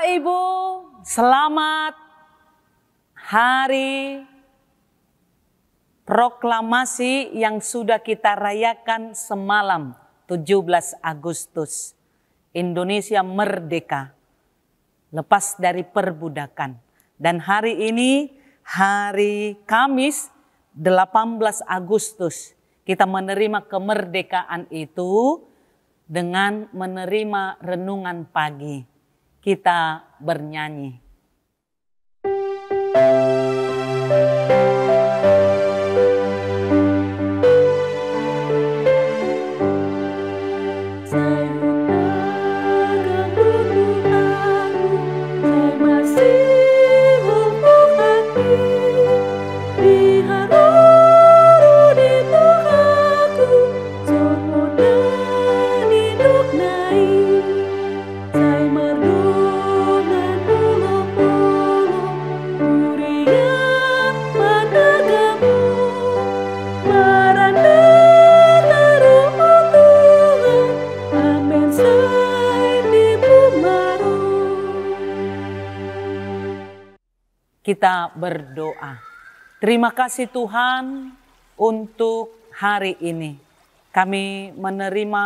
Bapak Ibu, selamat hari proklamasi yang sudah kita rayakan semalam 17 Agustus. Indonesia merdeka, lepas dari perbudakan. Dan hari ini, hari Kamis 18 Agustus, kita menerima kemerdekaan itu dengan menerima renungan pagi. Kita bernyanyi. Kita berdoa. Terima kasih Tuhan untuk hari ini. Kami menerima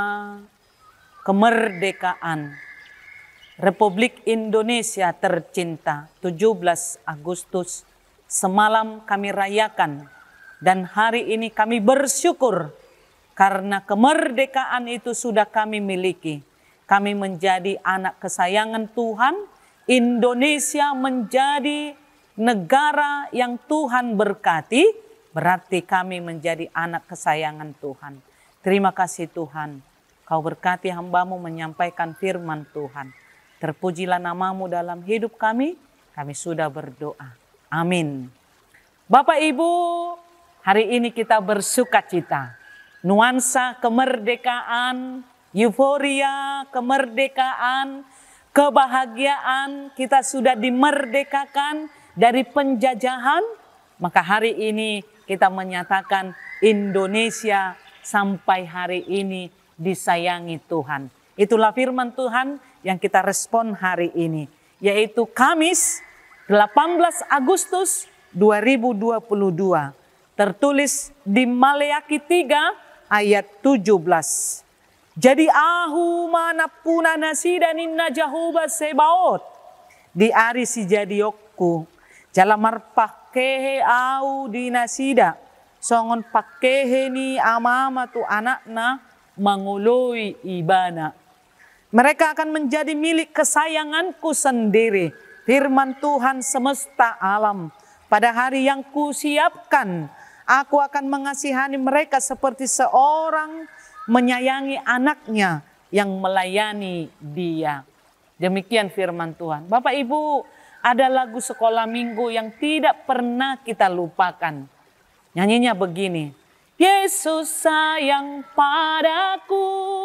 kemerdekaan Republik Indonesia tercinta 17 Agustus. Semalam kami rayakan dan hari ini kami bersyukur karena kemerdekaan itu sudah kami miliki. Kami menjadi anak kesayangan Tuhan. Indonesia menjadi negara yang Tuhan berkati, berarti kami menjadi anak kesayangan Tuhan. Terima kasih Tuhan, Kau berkati hamba-Mu menyampaikan firman Tuhan. Terpujilah nama-Mu dalam hidup kami sudah berdoa. Amin. Bapak Ibu, hari ini kita bersuka cita. Nuansa kemerdekaan, euforia kemerdekaan, kebahagiaan, kita sudah dimerdekakan dari penjajahan, maka hari ini kita menyatakan Indonesia sampai hari ini disayangi Tuhan. Itulah firman Tuhan yang kita respon hari ini, yaitu Kamis 18 Agustus 2022. Tertulis di Maleakhi 3 ayat 17. Jadi ahu manapuna nasidanin najahuba sebaot di ari si jadiokku. Jalamar pakehe au dinasida, songon pakehe ni amama tu anakna mangului ibana. Mereka akan menjadi milik kesayanganku sendiri, firman Tuhan semesta alam. Pada hari yang kusiapkan, aku akan mengasihani mereka seperti seorang menyayangi anaknya yang melayani dia. Demikian firman Tuhan. Bapak Ibu, ada lagu sekolah minggu yang tidak pernah kita lupakan. Nyanyinya begini. Yesus sayang padaku,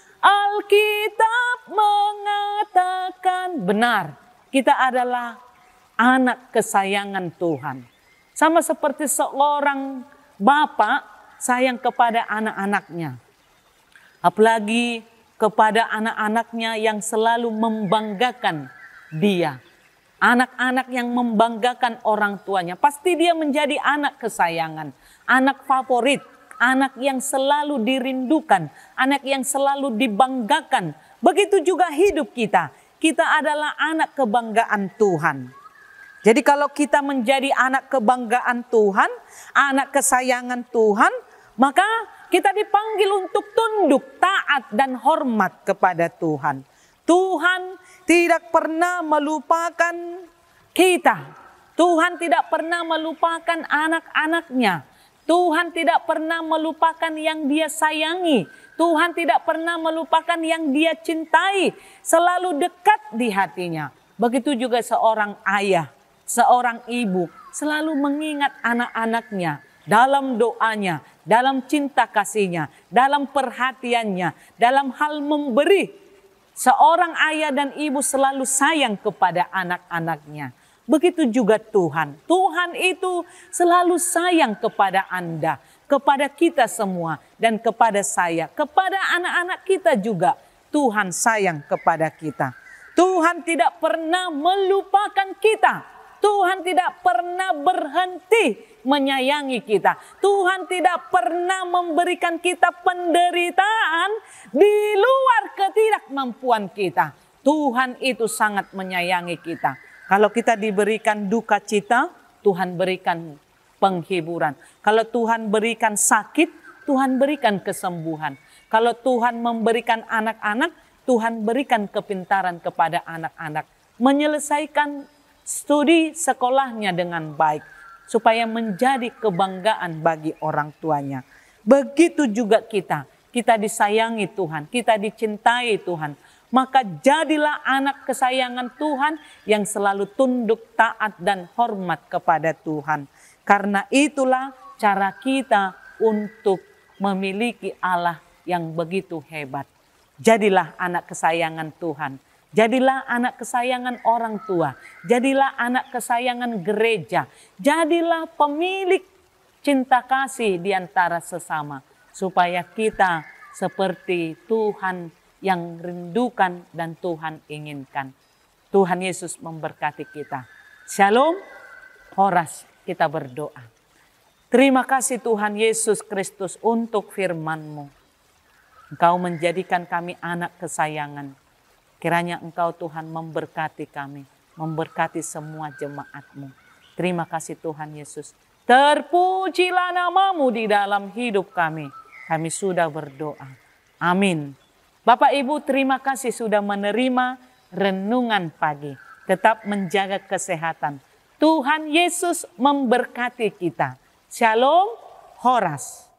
Alkitab mengatakan. Benar, kita adalah anak kesayangan Tuhan. Sama seperti seorang bapak sayang kepada anak-anaknya. Apalagi kepada anak-anaknya yang selalu membanggakan dia. Anak-anak yang membanggakan orang tuanya, pasti dia menjadi anak kesayangan, anak favorit, anak yang selalu dirindukan, anak yang selalu dibanggakan. Begitu juga hidup kita, kita adalah anak kebanggaan Tuhan. Jadi kalau kita menjadi anak kebanggaan Tuhan, anak kesayangan Tuhan, maka kita dipanggil untuk tunduk, taat dan hormat kepada Tuhan. Tuhan tidak pernah melupakan kita. Tuhan tidak pernah melupakan anak-anaknya. Tuhan tidak pernah melupakan yang Dia sayangi. Tuhan tidak pernah melupakan yang Dia cintai. Selalu dekat di hatinya. Begitu juga seorang ayah, seorang ibu selalu mengingat anak-anaknya dalam doanya, dalam cinta kasihnya, dalam perhatiannya, dalam hal memberi. Seorang ayah dan ibu selalu sayang kepada anak-anaknya. Begitu juga Tuhan. Tuhan itu selalu sayang kepada Anda, kepada kita semua, dan kepada saya, kepada anak-anak kita juga. Tuhan sayang kepada kita. Tuhan tidak pernah melupakan kita. Tuhan tidak pernah berhenti menyayangi kita. Tuhan tidak pernah memberikan kita penderitaan di luar ketidakmampuan kita. Tuhan itu sangat menyayangi kita. Kalau kita diberikan duka cita, Tuhan berikan penghiburan. Kalau Tuhan berikan sakit, Tuhan berikan kesembuhan. Kalau Tuhan memberikan anak-anak, Tuhan berikan kepintaran kepada anak-anak. Menyelesaikan studi sekolahnya dengan baik. Supaya menjadi kebanggaan bagi orang tuanya. Begitu juga kita. Kita disayangi Tuhan. Kita dicintai Tuhan. Maka jadilah anak kesayangan Tuhan yang selalu tunduk, taat, dan hormat kepada Tuhan. Karena itulah cara kita untuk memiliki Allah yang begitu hebat. Jadilah anak kesayangan Tuhan. Jadilah anak kesayangan orang tua. Jadilah anak kesayangan gereja. Jadilah pemilik cinta kasih di antara sesama. Supaya kita seperti Tuhan yang rindukan dan Tuhan inginkan. Tuhan Yesus memberkati kita. Shalom. Horas, kita berdoa. Terima kasih Tuhan Yesus Kristus untuk firman-Mu. Engkau menjadikan kami anak kesayangan. Kiranya Engkau Tuhan memberkati kami, memberkati semua jemaat-Mu. Terima kasih Tuhan Yesus. Terpujilah nama-Mu di dalam hidup kami. Kami sudah berdoa. Amin. Bapak Ibu, terima kasih sudah menerima renungan pagi. Tetap menjaga kesehatan. Tuhan Yesus memberkati kita. Shalom, Horas.